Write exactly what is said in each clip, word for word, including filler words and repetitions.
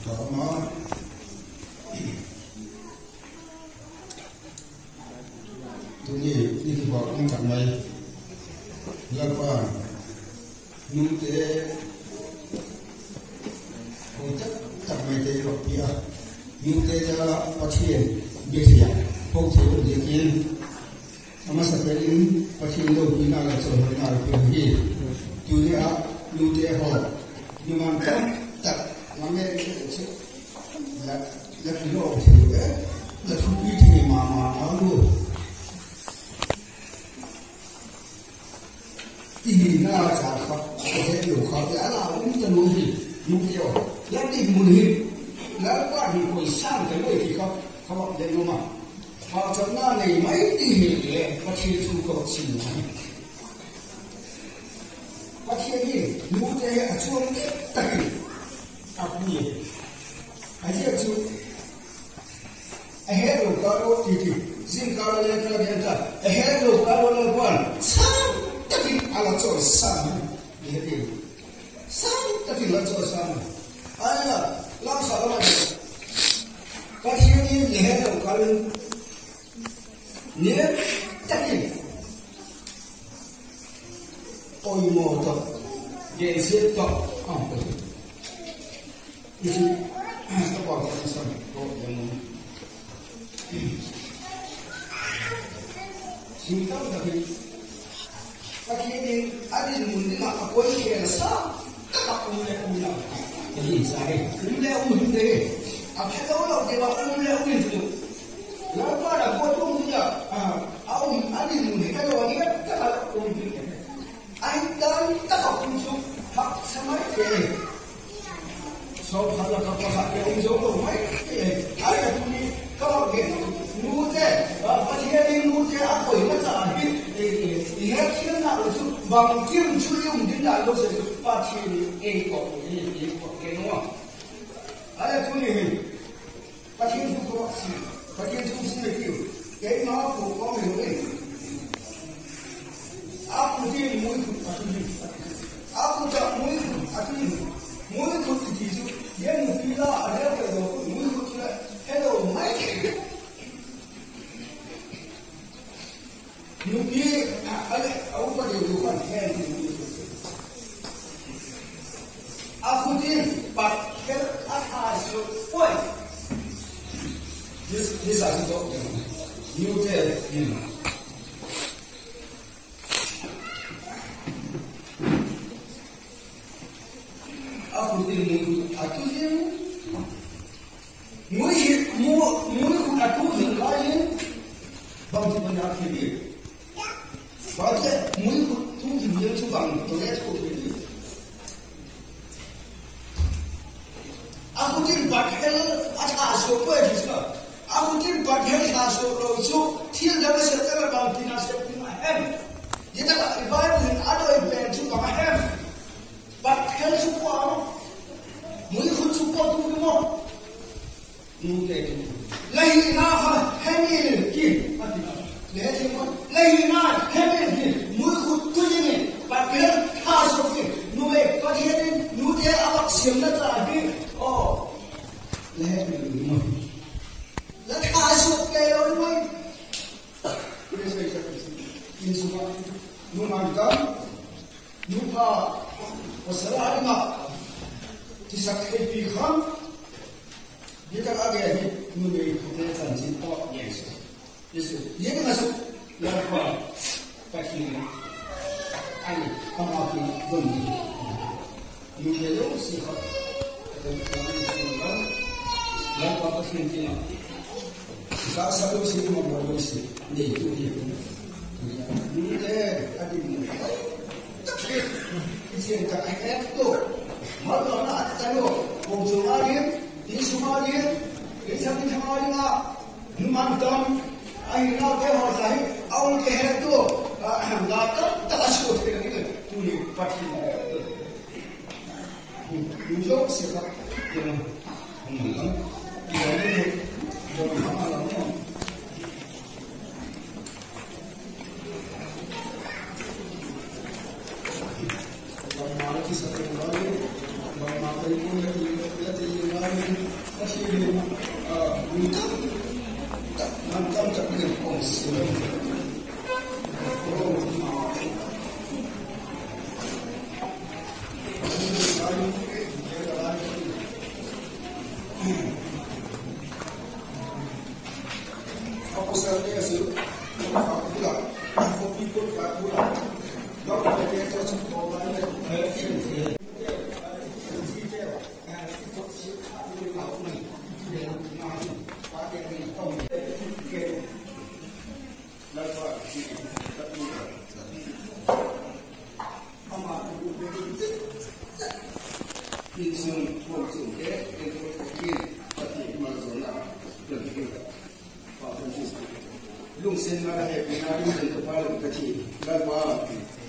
Tama. Tuni ni kita orang tak mai. Lapan, nute, kita tak mai dari rupiah. Nute jala pasien biasa. Pokok jadi sama seperti pasien itu bina lah soal bina rupiah. Tuni a nute ho, cuma kan tak Mami itu, la la kilo itu, la tujuh itu mama aku. Ini nak cakap, saya有考虑了，我们的努力目标，那的努力，那把你会上的问题考考不得了嘛？好，从那里没地也，我提出个进来，我提议，努力做的对。Aku ni, aja tu, eh lo kalau titi, zin kalau yang kalau dia tak, eh lo kalau lawan, sam, tapi ala cor sam, dia tu, sam, tapi ala cor sam, ayah, langsung apa ni, pasien ni eh lo kalau, ni tapi, oi motor, dia siapa, apa tu? Itu apa kisah kau yang cinta tapi tapi ini ada mungkin apa pun yang sah tak boleh pulang. Jadi saya boleh boleh. Apa kalau dia boleh boleh tu? Lalu ada potong dia. Ah, awak ada mungkin kalau dia tak boleh. Anda tak boleh hak sama dia. So kalau kau pasal yang jauh, mai, ada tu ni kau gitu, nude, pasien ni nude apa yang macam ni, ini kita nak tu bangkit cuci mungkin dah lu sesuatu pasien ni ekor, ini ekor kenapa? Ada tu ni, pasien tu kau pasien, pasien tu sendiri tu, kenapa kau kau ni? Aku dia mui tu pasien ni, aku tak mui tu pasien ni, mui tu tu yang bila ada kalau mulu tu hello Mike nubi ada aku pada bukan kan aku ni pakai atas pun this this are the you tell him aku ni aku ni mui mui mui aku ni lain bangsa banyak ni bangsa mui tu dia tu bang tu dia tu ni aku ni pakai atas apa juga aku ni pakai atas apa tu tiada dapat setelah bang tina setelah hem dia tak ibarat ada event tu bang hem pakai semua mui khut semua tu semua nude lain nak hamil kin lihat semua lain nak hamil kin mui khut tu ni pakai khas okey nude pakai nude awak siam nak lagi oh lihat ni mui lah khas okey orang mui ini saya ini semua nu mangkam nu pa masalah ni disakiti pihak dia tak ada ni nubi kita janji tak yes yes dia ni masuk lepas pakai ani pemakai benda nubi itu sihat dan lepas pakai ni tak satu sih cuma boleh sih ni itu dia nubi ada ni tapi ini tak ada tu Malah nak tahu, bungsu lagi, isu lagi, isu ni kemana nak, numantam, air nak kehor sahi, awal kehor tu, nak tak asal kehor itu, tu ni pasti. Bungsu siapa yang menang, dia ni jangan malam ni. Kalau malam kita lagi. Bagaimana pun yang kita lihat Kasi untuk tak macam tak boleh kongsi. Oh, aku sebenarnya sih, aku pula, aku pikir aku pula, kalau dia terus berkorban, eh, lung sen mana he pinari sen kepala kecil galpa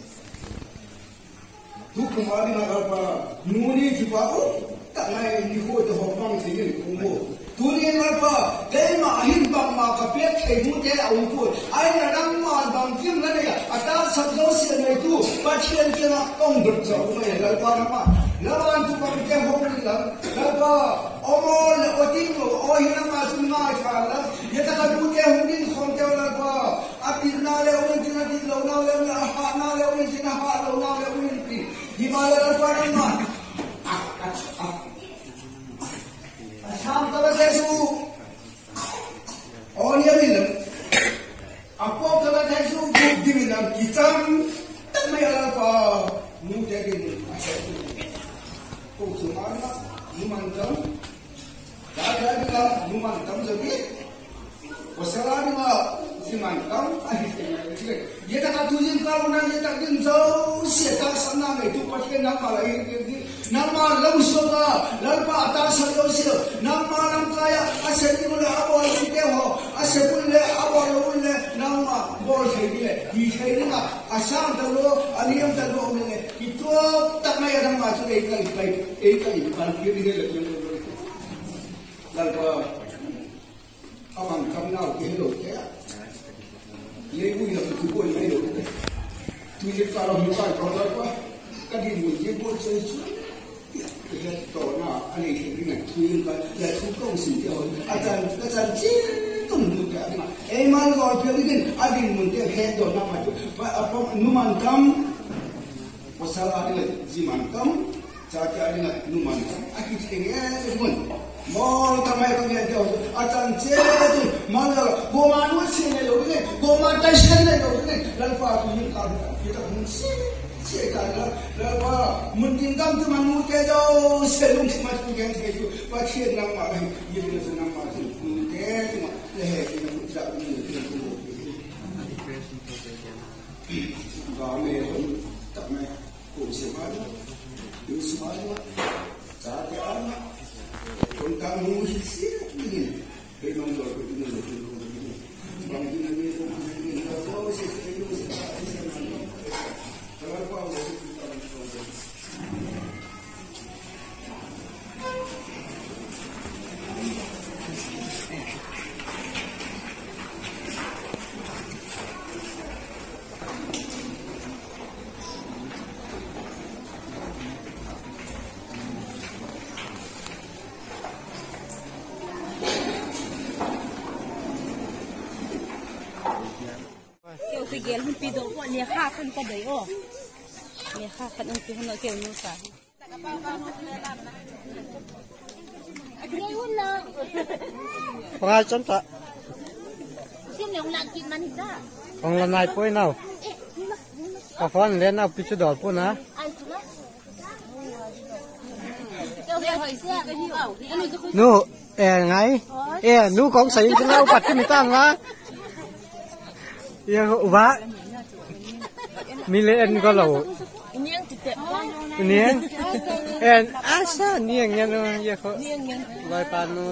tu kembali nak galpa nuni jipa tak naik ni ho tu hopang sini kumbo tu ni galpa tema ahin bang ma kapet kemu te au tu ai na nang ma bang kim na ya ata sabdo se na tu pachian ke na ong berjau na galpa na lawan tu bang ke ho ni lang galpa omol otingo o hina ma sunna chala ye ta ka tu ke hu ni khon ke la ba apirna le o ni na di lo na le na ha na le o ni na ha lo na le o ni pi di ma le pa na ma asham ta se su o ni mi le apo ta ta su ku di mi na ki cham ta me la pa mu te ke ni ko su ma na mu man cham Ada juga numan kamu jadi, wasalah juga siman kamu ahli. Dia tak tujuan kamu nanti tak jauh siapa sana itu pakai nama lagi, nama lalu soga, lalu atas saja sih, nama nama kaya asyik boleh awal kita ho, asyik boleh awal boleh nama bol saya di saya ni asam terlalu, aniam terlalu ni itu tak mahu ada macam itu kali, itu kali kalau kita ni lagi. Lalu abang kamu nak kehelo ya, ye ibu yang berkumpul ini loh. Tujuh kalau bukan kalau apa, kadang mungkin buat sesuatu. Kita tahu nak ani ini nak tujuh kan, ya tukang sendiri. Ajar ajar cium tu kan. Emal kau pilih adi mungkin hedo nama tu. Apa numan kam, masalah dengan ziman kam, cara dengan numan kam. Akhir sekali pun. Mau tamai kami ada, acan cedul, mana goman usi ni loh ni, goman tasyan ni loh ni, lalu apa ini kalau kita mesti cekala, lalu apa mentingkam tu manu kejo, selung semacam yang itu, pasti nama ini, ini tu nama tu, mungkin cuma leher ini tidak ini itu. Kami pun tak main kursi mana, kursi mana, cakap apa. Tentang musisi ini, memang kalau kita nak tengok ini, bagi nanti itu ini kalau musisi itu musisi mana, kalau apa musisi kita nak Pigil hun pido ko niya ka kan ka dayo. Niya ka kan ang tuhon na kay nusa. Agreyon na. Pangalan ta. Sino yung lagkit man ida? Ang lanay po inaw. Kafan len na pichu dol po na. Nu eh ngay. Eh nu kong sai ka na upat mi ta nga. Yang ubah milen kalau niang en asa niang yang ya kok lai panu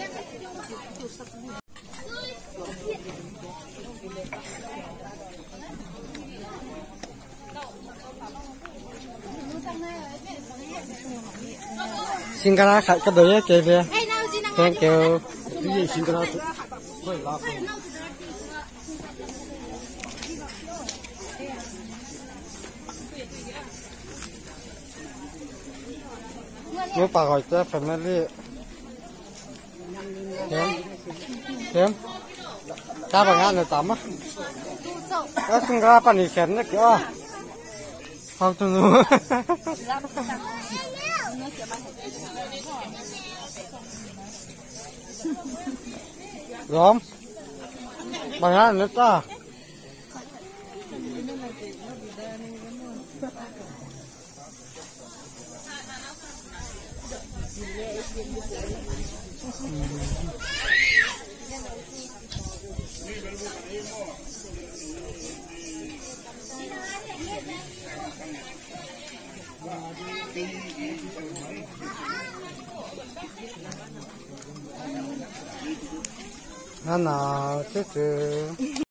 singkara kat kedua ke dia thank you ini singkara tu koi lah Lupa kau itu family Kiếm. Kiếm. Cá bằng ngàn rồi tắm á. Các chúng ta bạn đi khen nó kìa. Không tôi nữa. Gom. Bằng ngàn nữa ta. Nó nào chứ chứ